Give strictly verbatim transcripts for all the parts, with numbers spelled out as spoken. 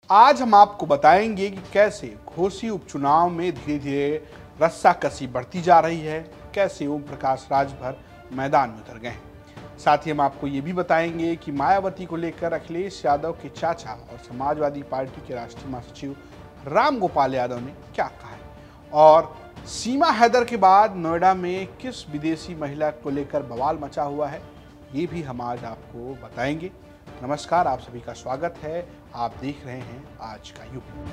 आज हम आपको बताएंगे कि कैसे घोसी उपचुनाव में धीरे धीरे रस्साकसी बढ़ती जा रही है, कैसे ओम प्रकाश राजभर मैदान में उतर गए हैं। साथ ही हम आपको ये भी बताएंगे कि मायावती को लेकर अखिलेश यादव के चाचा और समाजवादी पार्टी के राष्ट्रीय महासचिव राम गोपाल यादव ने क्या कहा है, और सीमा हैदर के बाद नोएडा में किस विदेशी महिला को लेकर बवाल मचा हुआ है, ये भी हम आज आपको बताएंगे। नमस्कार, आप सभी का स्वागत है। आप देख रहे हैं आज का यूपी।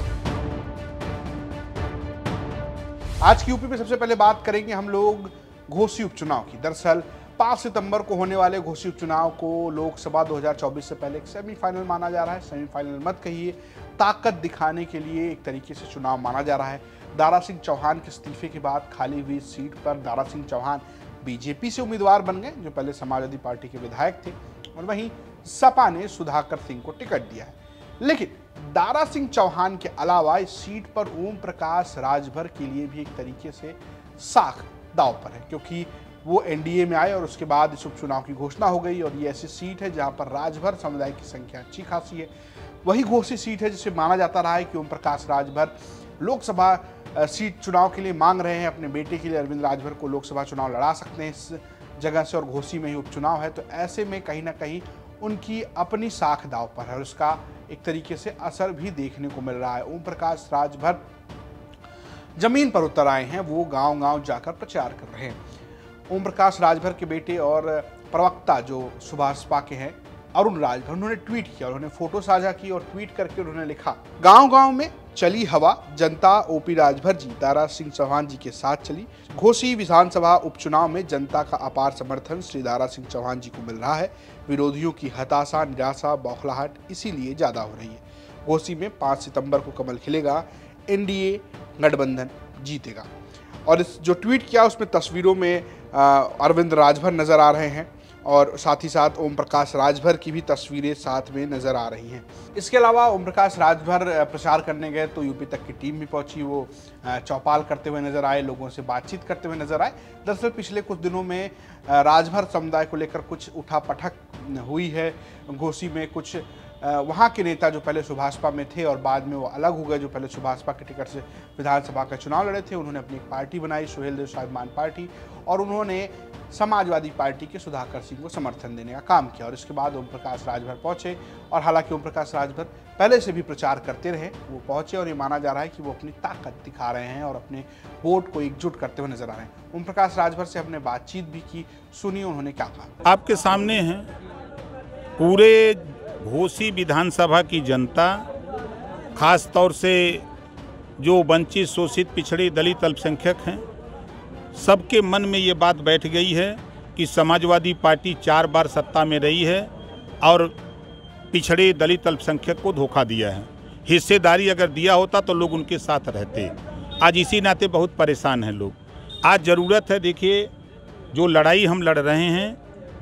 आज की यूपी में सबसे पहले बात करेंगे हम लोग घोसी उपचुनाव की। दरअसल पाँच सितंबर को होने वाले घोसी उपचुनाव को लोकसभा दो हज़ार चौबीस से पहले एक सेमीफाइनल माना जा रहा है। सेमीफाइनल मत कहिए, ताकत दिखाने के लिए एक तरीके से चुनाव माना जा रहा है। दारा सिंह चौहान के इस्तीफे के बाद खाली हुई सीट पर दारा सिंह चौहान बीजेपी से उम्मीदवार बन गए, जो पहले समाजवादी पार्टी के विधायक थे, और वहीं सपा ने सुधाकर सिंह को टिकट दिया है। लेकिन दारा सिंह चौहान के अलावा इस सीट पर ओम प्रकाश राजभर के लिए भी एक तरीके से साख दांव पर है, क्योंकि वो एनडीए में आए और उसके बाद इस उपचुनाव की घोषणा हो गई। और ये ऐसी सीट है जहां पर राजभर समुदाय की संख्या अच्छी खासी है। वही घोसी सीट है जिसे माना जाता रहा है कि ओम प्रकाश राजभर लोकसभा सीट चुनाव के लिए मांग रहे हैं। अपने बेटे के लिए अरविंद राजभर को लोकसभा चुनाव लड़ा सकते हैं इस जगह से, और घोसी में ही उपचुनाव है। तो ऐसे में कहीं ना कहीं उनकी अपनी साख दाव पर है और उसका एक तरीके से असर भी देखने को मिल रहा है। ओम प्रकाश राजभर जमीन पर उतर आए हैं, वो गांव गांव जाकर प्रचार कर रहे हैं। ओम प्रकाश राजभर के बेटे और प्रवक्ता जो सुभाषपा के हैं अरुण राजभर, उन्होंने ट्वीट किया, उन्होंने फोटो साझा की और ट्वीट करके उन्होंने लिखा, गांव गांव में चली हवा, जनता ओपी राजभर जी दारा सिंह चौहान जी के साथ चली। घोसी विधानसभा उपचुनाव में जनता का अपार समर्थन श्री दारा सिंह चौहान जी को मिल रहा है। विरोधियों की हताशा, निराशा, बौखलाहट इसीलिए ज्यादा हो रही है। घोसी में पाँच सितंबर को कमल खिलेगा, एनडीए गठबंधन जीतेगा। और इस जो ट्वीट किया उसमें तस्वीरों में अरविंद राजभर नजर आ रहे हैं और साथ ही साथ ओम प्रकाश राजभर की भी तस्वीरें साथ में नजर आ रही हैं। इसके अलावा ओम प्रकाश राजभर प्रचार करने गए तो यूपी तक की टीम भी पहुंची। वो चौपाल करते हुए नजर आए, लोगों से बातचीत करते हुए नजर आए। दरअसल पिछले कुछ दिनों में राजभर समुदाय को लेकर कुछ उठापटक हुई है। घोसी में कुछ वहाँ के नेता जो पहले सुभाषपा में थे और बाद में वो अलग हो गए, जो पहले सुभाषपा के टिकट से विधानसभा का चुनाव लड़े थे, उन्होंने अपनी एक पार्टी बनाई, सुहेल देव स्वाभिमान पार्टी, और उन्होंने समाजवादी पार्टी के सुधाकर सिंह को समर्थन देने का काम किया। और इसके बाद ओम प्रकाश राजभर पहुंचे, और हालांकि ओम प्रकाश राजभर पहले से भी प्रचार करते रहे, वो पहुंचे और ये माना जा रहा है कि वो अपनी ताकत दिखा रहे हैं और अपने वोट को एकजुट करते हुए नजर आ रहे हैं। ओम प्रकाश राजभर से हमने बातचीत भी की, सुनिए उन्होंने क्या कहा। आपके सामने है पूरे घोसी विधानसभा की जनता, खास तौर से जो वंचित, शोषित, पिछड़े, दलित, अल्पसंख्यक हैं, सबके मन में ये बात बैठ गई है कि समाजवादी पार्टी चार बार सत्ता में रही है और पिछड़े, दलित, अल्पसंख्यक को धोखा दिया है। हिस्सेदारी अगर दिया होता तो लोग उनके साथ रहते। आज इसी नाते बहुत परेशान हैं लोग। आज ज़रूरत है, देखिए जो लड़ाई हम लड़ रहे हैं,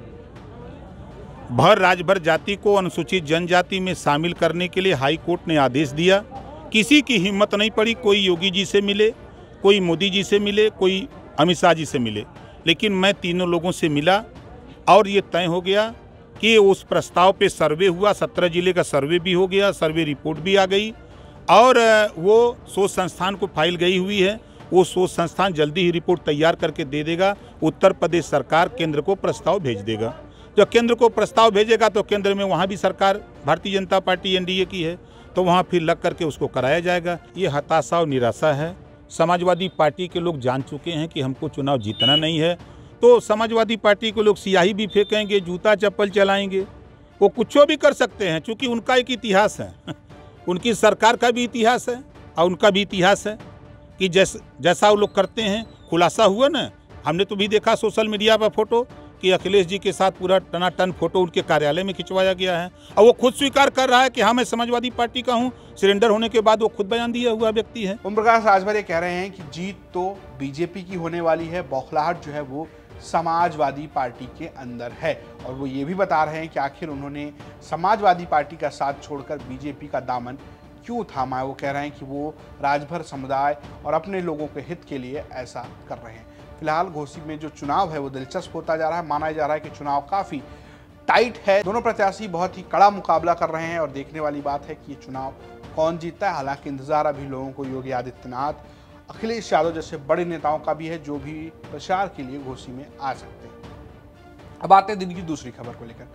भर राजभर जाति को अनुसूचित जनजाति में शामिल करने के लिए हाई कोर्ट ने आदेश दिया। किसी की हिम्मत नहीं पड़ी, कोई योगी जी से मिले, कोई मोदी जी से मिले, कोई अमित शाह जी से मिले, लेकिन मैं तीनों लोगों से मिला और ये तय हो गया कि उस प्रस्ताव पे सर्वे हुआ। सत्रह जिले का सर्वे भी हो गया, सर्वे रिपोर्ट भी आ गई और वो शोध संस्थान को फाइल गई हुई है। वो शोध संस्थान जल्दी ही रिपोर्ट तैयार करके दे देगा। उत्तर प्रदेश सरकार केंद्र को प्रस्ताव भेज देगा। जब केंद्र को प्रस्ताव भेजेगा तो केंद्र में वहाँ भी सरकार भारतीय जनता पार्टी एनडीए की है, तो वहाँ फिर लग करके उसको कराया जाएगा। ये हताशा और निराशा है। समाजवादी पार्टी के लोग जान चुके हैं कि हमको चुनाव जीतना नहीं है, तो समाजवादी पार्टी के लोग सियाही भी फेंकेंगे, जूता चप्पल चलाएंगे, वो कुछ भी कर सकते हैं, क्योंकि उनका एक इतिहास है उनकी सरकार का भी इतिहास है और उनका भी इतिहास है कि जैस जैसा वो लोग करते हैं। खुलासा हुआ ना, हमने तो भी देखा सोशल मीडिया पर फोटो कि अखिलेश जी के साथ पूरा टनाटन फोटो उनके कार्यालय में खिंचवाया गया है, और वो खुद स्वीकार कर रहा है कि हाँ मैं समाजवादी पार्टी का हूँ। सरेंडर होने के बाद वो खुद बयान दिया हुआ व्यक्ति है। ओम प्रकाश राजभर ये कह रहे हैं कि जीत तो बीजेपी की होने वाली है, बौखलाहट जो है वो समाजवादी पार्टी के अंदर है। और वो ये भी बता रहे हैं कि आखिर उन्होंने समाजवादी पार्टी का साथ छोड़कर बीजेपी का दामन क्यों थामा है। वो कह रहे हैं कि वो राजभर समुदाय और अपने लोगों के हित के लिए ऐसा कर रहे हैं। फिलहाल घोसी में जो चुनाव है वो दिलचस्प होता जा रहा है। माना जा रहा है कि चुनाव काफ़ी टाइट है। दोनों प्रत्याशी बहुत ही कड़ा मुकाबला कर रहे हैं और देखने वाली बात है कि ये चुनाव कौन जीतता है। हालांकि इंतजार अभी लोगों को योगी आदित्यनाथ, अखिलेश यादव जैसे बड़े नेताओं का भी है जो भी प्रचार के लिए घोसी में आ सकते हैं। अब आते हैं दिन की दूसरी खबर को लेकर।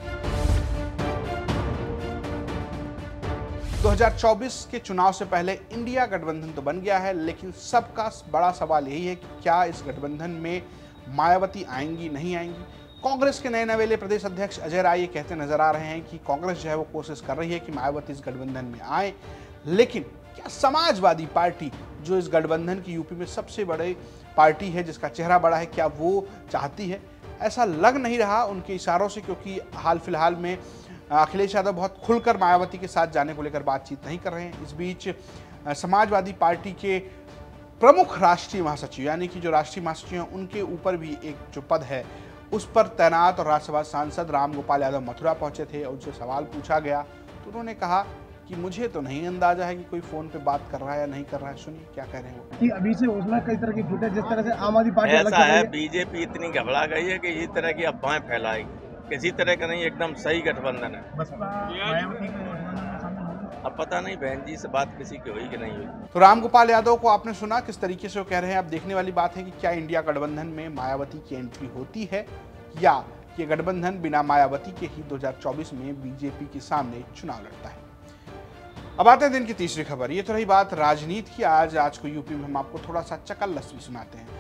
दो हज़ार चौबीस के चुनाव से पहले इंडिया गठबंधन तो बन गया है, लेकिन सबका बड़ा सवाल यही है कि क्या इस गठबंधन में मायावती आएंगी, नहीं आएंगी। कांग्रेस के नए नवेले प्रदेश अध्यक्ष अजय राय ये कहते नजर आ रहे हैं कि कांग्रेस जो है वो कोशिश कर रही है कि मायावती इस गठबंधन में आए, लेकिन क्या समाजवादी पार्टी जो इस गठबंधन की यूपी में सबसे बड़ी पार्टी है, जिसका चेहरा बड़ा है, क्या वो चाहती है? ऐसा लग नहीं रहा उनके इशारों से, क्योंकि हाल फिलहाल में अखिलेश यादव बहुत खुलकर मायावती के साथ जाने को लेकर बातचीत नहीं कर रहे हैं। इस बीच समाजवादी पार्टी के प्रमुख राष्ट्रीय महासचिव यानी कि जो राष्ट्रीय महासचिव हैं उनके ऊपर भी एक जो पद है उस पर तैनात और राज्यसभा सांसद रामगोपाल यादव मथुरा पहुंचे थे। उनसे सवाल पूछा गया तो उन्होंने कहा कि मुझे तो नहीं अंदाजा है कि कोई फोन पे बात कर रहा है या नहीं कर रहा है। सुनिए क्या कह रहे हैं वो। कि अभी से उसमें कई तरह की फुटेज, जिस तरह से आम आदमी पार्टी ऐसा है, बीजेपी इतनी घबरा गई है कि इस तरह की अफवाहें फैलाएगी। किसी तरह का नहीं, एकदम सही गठबंधन है। अब पता नहीं बहन जी से बात किसी की हुई कि नहीं हुई। तो रामगोपाल यादव को आपने सुना किस तरीके से वो कह रहे हैं। अब देखने वाली बात है कि क्या इंडिया गठबंधन में मायावती की एंट्री होती है या ये गठबंधन बिना मायावती के ही दो हज़ार चौबीस में बीजेपी के सामने चुनाव लड़ता है। अब आते हैं दिन की तीसरी खबर। ये तो रही बात राजनीति की। आज आज को यूपी में हम आपको थोड़ा सा चकल्लस भी सुनाते हैं।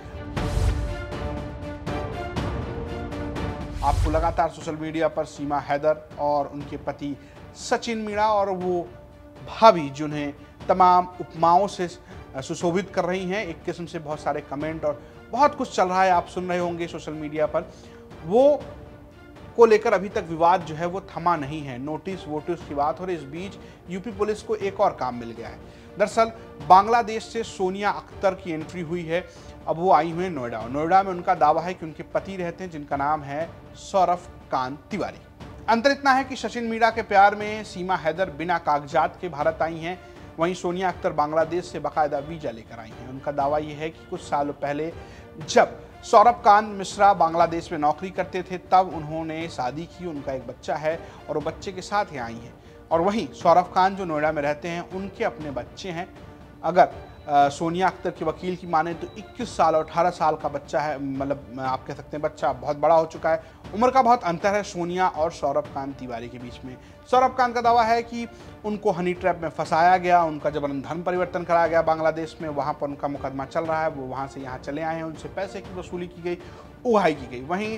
आपको लगातार सोशल मीडिया पर सीमा हैदर और उनके पति सचिन मीणा और वो भाभी जिन्हें तमाम उपमाओं से सुशोभित कर रही हैं, एक किस्म से बहुत सारे कमेंट और बहुत कुछ चल रहा है, आप सुन रहे होंगे सोशल मीडिया पर, वो को लेकर अभी तक विवाद जो है वो थमा नहीं है। नोटिस वोटिस की बात हो रही। इस बीच यूपी पुलिस को एक और काम मिल गया है। दरअसल बांग्लादेश से सोनिया अख्तर की एंट्री हुई है। अब वो आई हुई है नोएडा। नोएडा में उनका दावा है कि उनके पति रहते हैं जिनका नाम है सौरभ कांत तिवारी। अंतर इतना है कि सचिन मीणा के प्यार में सीमा हैदर बिना कागजात के भारत आई हैं, वहीं सोनिया अख्तर बांग्लादेश से बाकायदा वीजा लेकर आई हैं। उनका दावा यह है कि कुछ सालों पहले जब सौरभ कांत मिश्रा बांग्लादेश में नौकरी करते थे तब उन्होंने शादी की, उनका एक बच्चा है और वो बच्चे के साथ ही आई हैं। और वहीं सौरभ कांत जो नोएडा में रहते हैं उनके अपने बच्चे हैं। अगर आ, सोनिया अख्तर के वकील की माने तो इक्कीस साल और अठारह साल का बच्चा है, मतलब आप कह सकते हैं बच्चा बहुत बड़ा हो चुका है। उम्र का बहुत अंतर है सोनिया और सौरभ कांत तिवारी के बीच में। सौरभ कांत का दावा है कि उनको हनी ट्रैप में फंसाया गया, उनका जबरन धन परिवर्तन कराया गया बांग्लादेश में, वहाँ पर उनका मुकदमा चल रहा है, वो वहाँ से यहाँ चले आए हैं, उनसे पैसे की वसूली की गई, उगाही की गई। वहीं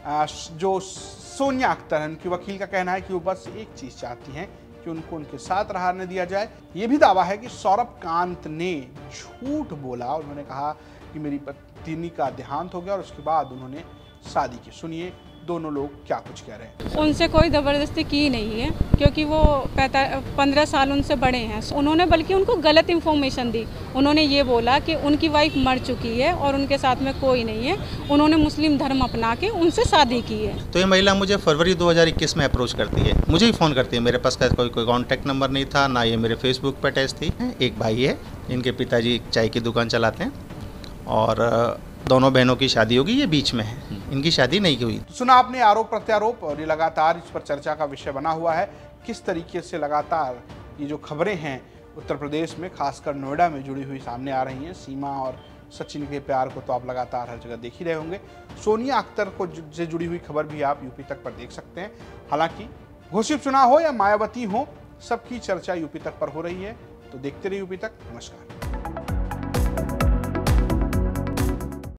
जो सोनिया अख्तर हैं उनके वकील का कहना है कि वो बस एक चीज़ चाहती हैं कि उनको उनके साथ रहने दिया जाए। ये भी दावा है कि सौरभ कांत ने झूठ बोला। उन्होंने कहा कि मेरी पत्नी का देहांत हो गया और उसके बाद उन्होंने शादी की। सुनिए दोनों लोग क्या कुछ कह रहे हैं। उनसे कोई ज़बरदस्ती की नहीं है क्योंकि वो पंद्रह साल उनसे बड़े हैं। उन्होंने बल्कि उनको गलत इन्फॉर्मेशन दी। उन्होंने ये बोला कि उनकी वाइफ मर चुकी है और उनके साथ में कोई नहीं है। उन्होंने मुस्लिम धर्म अपना के उनसे शादी की है। तो ये महिला मुझे फरवरी दो हज़ार इक्कीस में अप्रोच करती है, मुझे ही फ़ोन करती है। मेरे पास का कोई कोई कॉन्टैक्ट नंबर नहीं था, ना ये मेरे फेसबुक पर अटैच थी। एक भाई है, इनके पिताजी चाय की दुकान चलाते हैं और दोनों बहनों की शादी होगी, ये बीच में है, इनकी शादी नहीं हुई। तो सुना आपने आरोप प्रत्यारोप और ये लगातार इस पर चर्चा का विषय बना हुआ है। किस तरीके से लगातार ये जो खबरें हैं उत्तर प्रदेश में खासकर नोएडा में जुड़ी हुई सामने आ रही हैं। सीमा और सचिन के प्यार को तो आप लगातार हर जगह देख ही रहे होंगे। सोनिया अख्तर को से जुड़ी हुई खबर भी आप यूपी तक पर देख सकते हैं। हालांकि घोषित उपचुनाव हो या मायावती हो, सबकी चर्चा यूपी तक पर हो रही है। तो देखते रहिए यूपी तक। नमस्कार।